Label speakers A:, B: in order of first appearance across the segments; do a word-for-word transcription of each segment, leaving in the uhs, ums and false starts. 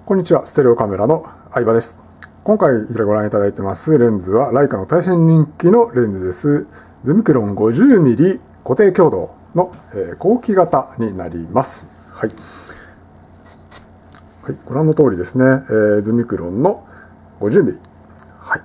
A: こんにちは、ステレオカメラの相葉です。今回ご覧いただいてますレンズはライカの大変人気のレンズです。ズミクロン ごじゅうミリ 固定強度の、えー、後期型になります。はい。はい、ご覧の通りですね、えー、ズミクロンの ごじゅうミリ。はい。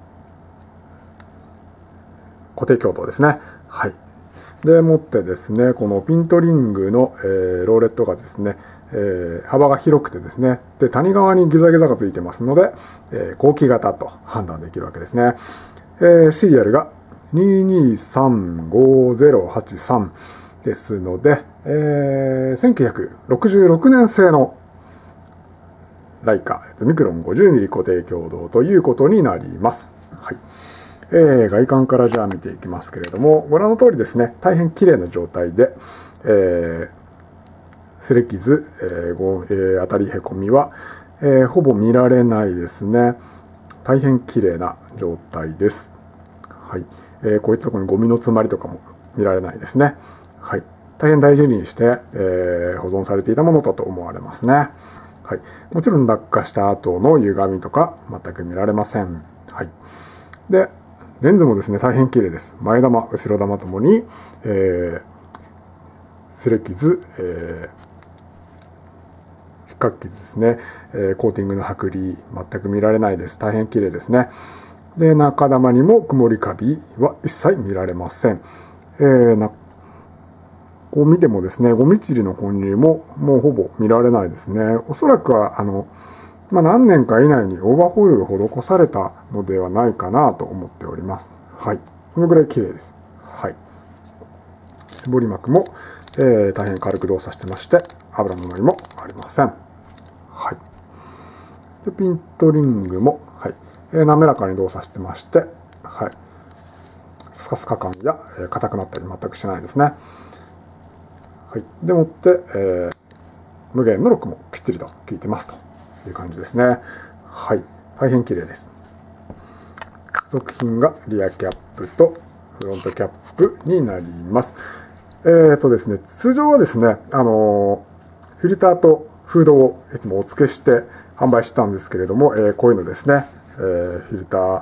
A: 固定強度ですね。はい。でもってですね、このピントリングの、えー、ローレットがですね、えー、幅が広くてですね、で谷側にギザギザがついてますので、えー、後期型と判断できるわけですね。えー、シリアルがににさんごゼロはちさんですので、えー、せんきゅうひゃくろくじゅうろくねん製のライカズミクロン ごじゅうミリ 固定強度ということになります。はい。えー、外観からじゃあ見ていきますけれども、ご覧の通りですね、大変綺麗な状態で、えー、擦れ傷、えーごえー、当たりへこみは、えー、ほぼ見られないですね。大変綺麗な状態です。はい。えー、こういったところにゴミの詰まりとかも見られないですね。はい。大変大事にして、えー、保存されていたものだと思われますね。はい。もちろん落下した後の歪みとか全く見られません。はい。で、レンズもですね、大変綺麗です。前玉、後ろ玉ともに、えー、擦れ傷、えー、引っかき傷ですね、えー、コーティングの剥離、全く見られないです。大変綺麗ですね。で、中玉にも曇りカビは一切見られません。えー、なこう見てもですね、ゴミチリの混入ももうほぼ見られないですね。おそらくは、あの、まあ、何年か以内にオーバーホールが施されたのではないかなと思っております。はい。そのぐらい綺麗です。はい。絞り膜も、えー、大変軽く動作してまして、油の乗りもありません。はい。で、ピントリングも、はい。えー、滑らかに動作してまして、はい。スカスカ感や、えー、硬くなったり全くしないですね。はい。でもって、えー、無限のロックもきっちりと効いてますという感じですね。はい。大変綺麗です。付属品がリアキャップとフロントキャップになります。えーとですね、通常はですね、あのー、フィルターとフードをいつもお付けして販売してたんですけれども、えー、こういうのですね、えー、フィルター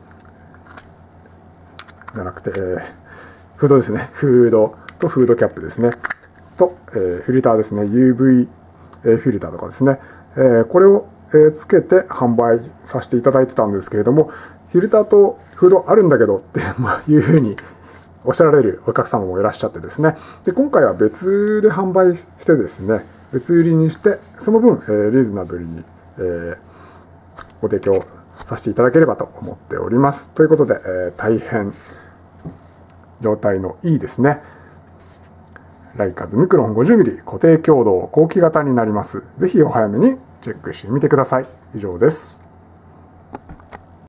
A: じゃなくて、えー、フードですね、フードとフードキャップですね、と、えー、フィルターですね、ユーブイ フィルターとかですね、えー、これをつけて販売させていただいてたんですけれども、フィルターとフードあるんだけどっていうふうにおっしゃられるお客様もいらっしゃってですね、で今回は別で販売してですね、別売りにして、その分、えー、リーズナブルに、えー、ご提供させていただければと思っております。ということで、えー、大変状態のいいですね、ライカズミクロン ごじゅうミリ 固定強度後期型になります。ぜひお早めにチェックしてみてください。以上です。